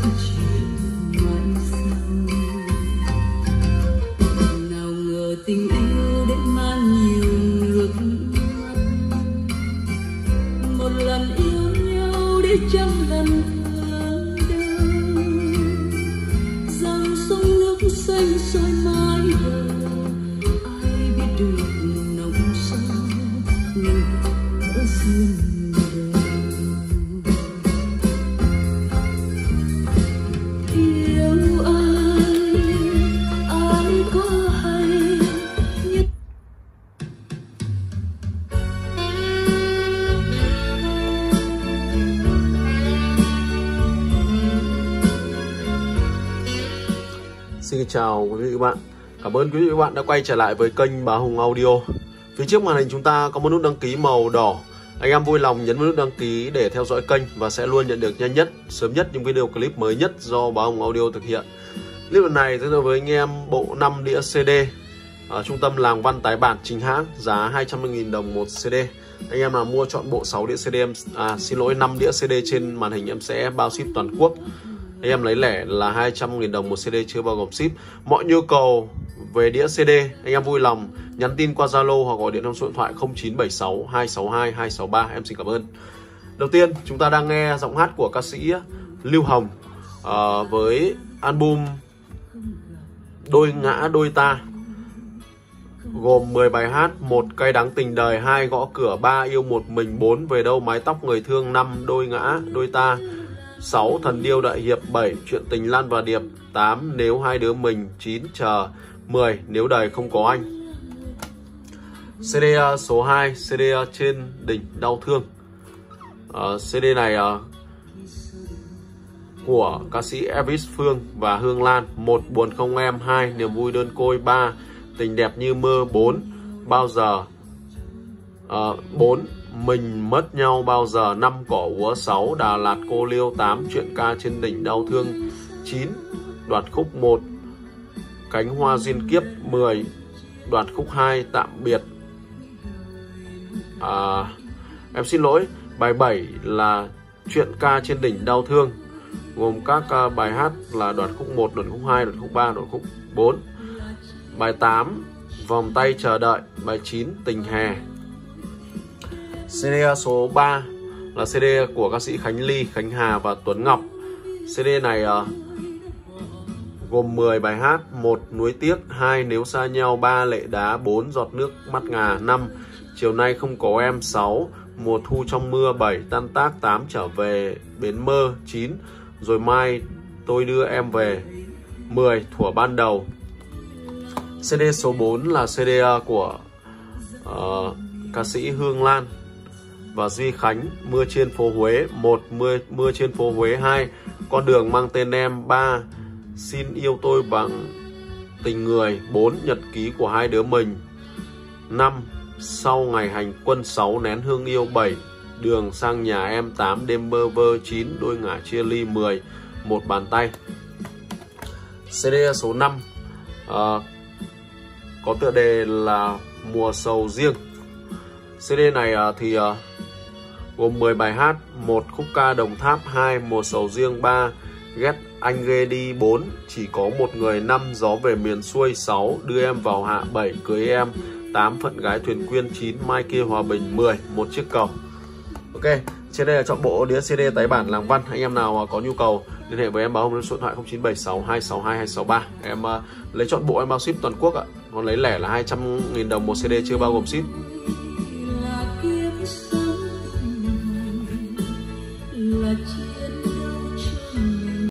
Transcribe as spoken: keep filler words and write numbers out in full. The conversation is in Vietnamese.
chuyện mai sau. Nào ngờ tình yêu đến mang nhiều nước mắt, một lần yêu nhau để trăm lần thương đau. Dòng sông nước xanh soi mãi bờ, ai biết được nồng sâu người đã duyên. Xin chào quý vị và các bạn. Cảm ơn quý vị và các bạn đã quay trở lại với kênh Bá Hùng Audio. Phía trước màn hình chúng ta có một nút đăng ký màu đỏ. Anh em vui lòng nhấn vào nút đăng ký để theo dõi kênh và sẽ luôn nhận được nhanh nhất, sớm nhất những video clip mới nhất do Bá Hùng Audio thực hiện. Clip lần này tới với anh em bộ năm đĩa xê đê ở trung tâm Làng Văn tái bản chính hãng, giá hai trăm mươi nghìn đồng một xê đê. Anh em nào mua chọn bộ sáu đĩa xê đê, em à, xin lỗi năm đĩa xê đê trên màn hình em sẽ bao ship toàn quốc. Anh em lấy lẻ là hai trăm nghìn đồng một xê đê chưa bao gồm ship. Mọi nhu cầu về đĩa xê đê anh em vui lòng nhắn tin qua Zalo hoặc gọi điện theo số điện thoại không chín bảy sáu hai sáu hai hai sáu ba. Em xin cảm ơn. Đầu tiên chúng ta đang nghe giọng hát của ca sĩ Lưu Hồng uh, với album Đôi Ngã Đôi Ta, gồm mười bài hát: một Cay Đắng Tình Đời, hai Gõ Cửa, ba Yêu Một Mình, bốn Về Đâu Mái Tóc Người Thương, năm Đôi Ngã Đôi Ta, sáu Thần Điêu Đại Hiệp, bảy Chuyện Tình Lan và Điệp, tám Nếu Hai Đứa Mình, chín Chờ, mười Nếu Đời Không Có Anh. xê đê số hai, xê đê Trên Đỉnh Đau Thương. uh, xê đê này uh, của ca sĩ Elvis Phương và Hương Lan. Một Buồn Không Em, hai Niềm Vui Đơn Côi, ba Tình Đẹp Như Mơ, bốn Bao Giờ, uh, bốn Mình Mất Nhau Bao Giờ, năm Cỏ Úa, sáu Đà Lạt Cô Liêu, tám Chuyện Ca Trên Đỉnh Đau Thương, chín Đoạt Khúc một Cánh Hoa Duyên Kiếp, mười Đoạt Khúc hai Tạm Biệt. à, Em xin lỗi, bài bảy là Chuyện Ca Trên Đỉnh Đau Thương, gồm các uh, bài hát là Đoạt Khúc một, Đoạt Khúc hai, Đoạt Khúc ba, Đoạt Khúc bốn. Bài tám Vòng Tay Chờ Đợi, bài chín Tình Hè. xê đê số ba là xê đê của ca sĩ Khánh Ly, Khánh Hà và Tuấn Ngọc. xê đê này uh, gồm mười bài hát: một Nuối Tiếc, hai Nếu Xa Nhau, ba Lệ Đá, bốn Giọt Nước Mắt Ngà, năm Chiều Nay Không Có Em, sáu Mùa Thu Trong Mưa, bảy Tan Tác, tám Trở Về Bến Mơ, chín Rồi Mai Tôi Đưa Em Về, mười Thuở Ban Đầu. xê đê số bốn là xê đê của uh, ca sĩ Hương Lan và Duy Khánh, Mưa Trên Phố Huế, một Mưa, Mưa Trên Phố Huế, hai Con Đường Mang Tên Em, ba Xin Yêu Tôi Bằng Tình Người, bốn Nhật Ký Của Hai Đứa Mình, năm Sau Ngày Hành Quân, sáu Nén Hương Yêu, bảy Đường Sang Nhà Em, tám Đêm Bơ Vơ, chín Đôi Ngả Chia Ly, mười Một Bàn Tay. xê đê số năm uh, có tựa đề là Mùa Sầu Riêng. xê đê này uh, thì uh, gồm mười bài hát: một Khúc Ca Đồng Tháp, hai Mùa Sầu Riêng, ba Ghét Anh Ghê Đi, bốn Chỉ Có Một Người, năm Gió Về Miền Xuôi, sáu Đưa Em Vào Hạ, bảy Cưới Em, tám Phận Gái Thuyền Quyên, chín Mai Kia Hòa Bình, mười Một Chiếc Cầu. Ok, trên đây là chọn bộ đĩa xê đê tái bản Làng Văn. Anh em nào có nhu cầu liên hệ với em Bá Hùng số điện thoại không chín bảy sáu hai sáu hai hai sáu ba. Em uh, lấy chọn bộ em bao ship toàn quốc ạ. Còn lấy lẻ là hai trăm nghìn đồng một xê đê chưa bao gồm ship.